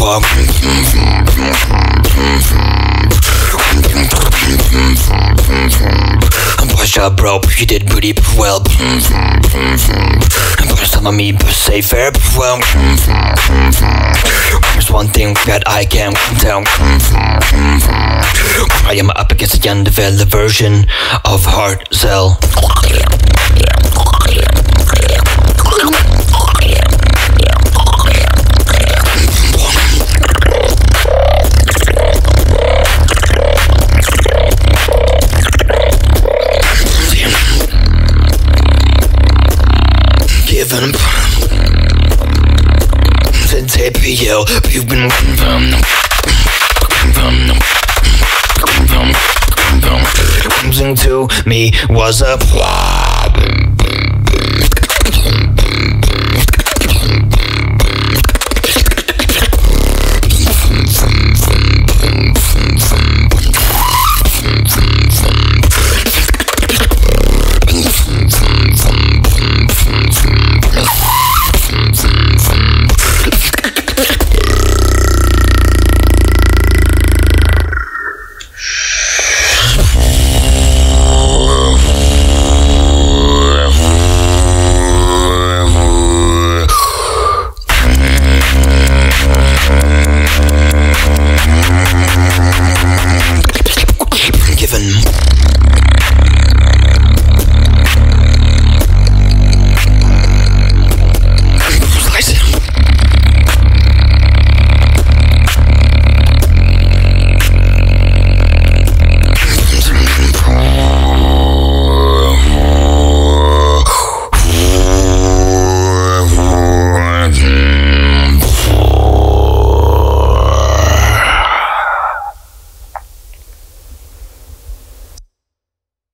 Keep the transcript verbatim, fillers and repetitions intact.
Push up, bro, you did pretty well. Push some of me, but say fair, well. There's one thing that I can tell. I am up against the undeveloped version of Hard Cell. Given the tape yo, you've been comes into me was a